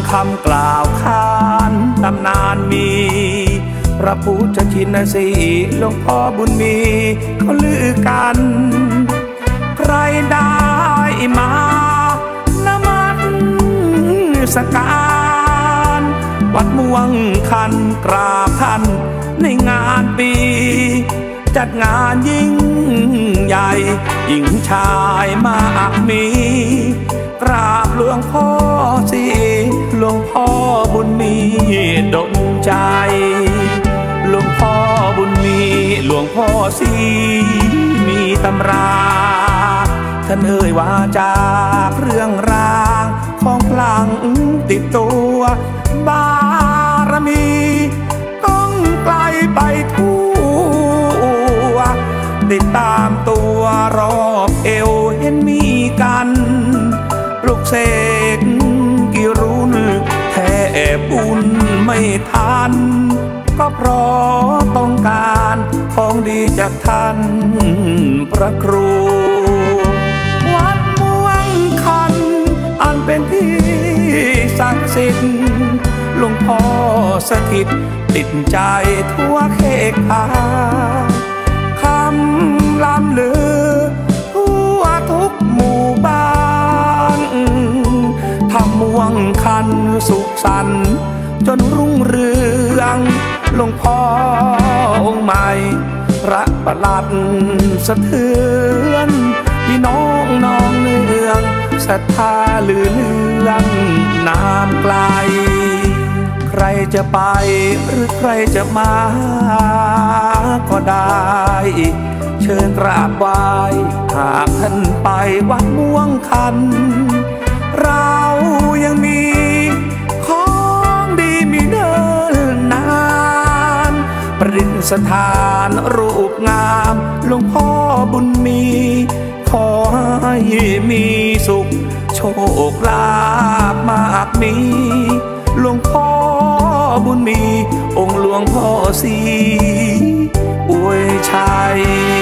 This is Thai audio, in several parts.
คำกล่าวขานตำนานมีพระพุทธชินสีห์หลวงพ่อบุญมีเขาลือกันใครได้มานมัสการวัดม่วงคันกราบท่านในงานปีจัดงานยิ่งใหญ่หญิงชายมากมีกราบหลวงพ่อสีหลวงพ่อบุญมีดลใจหลวงพ่อบุญมีหลวงพ่อสีมีตำราท่านเอ่ยว่าจากเรื่องรางของพลังติดตัวบารมีต้องไกลไปทั่วติดตามตัวรอบเอวเห็นมีกันปลุกเสกกี่รุ่นแทบบุญไม่ทันก็เพราะต้องการของดีจากท่านพระครูวัดม่วงคันอันเป็นที่ศักดิ์สิทธิ์หลวงพ่อสถิตติดใจทั่วเขตภาคำลำลือทั่วทุกหมู่บ้านทำม่วงคันสุขสันต์จนรุ่งเรืองหลวงพ่อองค์ใหม่พระประหลัดสะเทือนพี่น้องน้องเนืองศรัทธาลือเรื่องนามไกลใครจะไปหรือใครจะมาก็ได้เชิญกราบไหว้หากท่านไปวัดม่วงคันเรายังมีของดีมีเดินนานประดิษฐานรูปงามหลวงพ่อบุญมีขอให้มีสุขโชคลาภมากมีหลวงพ่อบุญมีองค์หลวงพ่อสีอวยชัย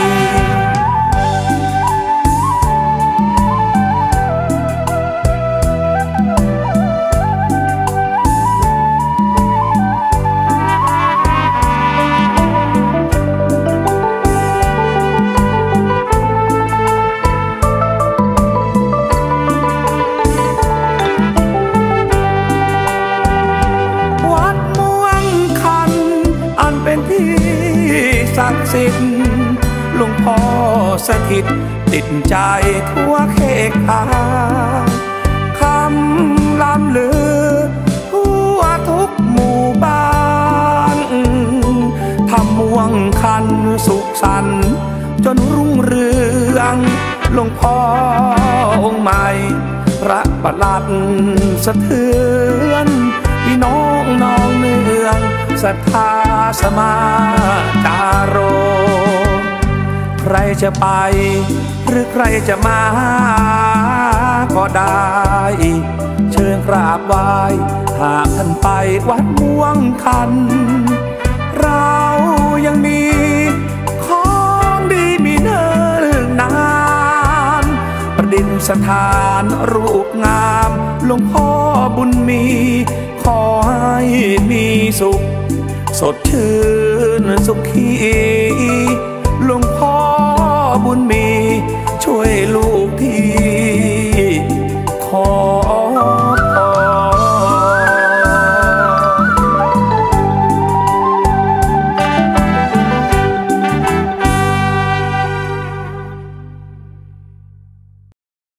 ศักดิ์สิทธิ์หลวงพ่อสถิตติดใจทั่วเขตภาคำลำลือทั่วทุกหมู่บ้านทำม่วงคันสุขสันต์จนรุ่งเรืองหลวงพ่อองค์ใหม่พระประหลัดสะเทือนพี่น้องน้องเนืองศรัทธาสมาจาโรใครจะไปหรือใครจะมาก็ได้เชิญกราบไหว้หากท่านไปวัดม่วงคันเรายังมีของดีมีเนิ่นนานประดิษฐานรูปงามหลวงพ่อบุญมีขอให้มีสุขสดชื่นสุขีหลวงพ่อบุญมีช่วยลู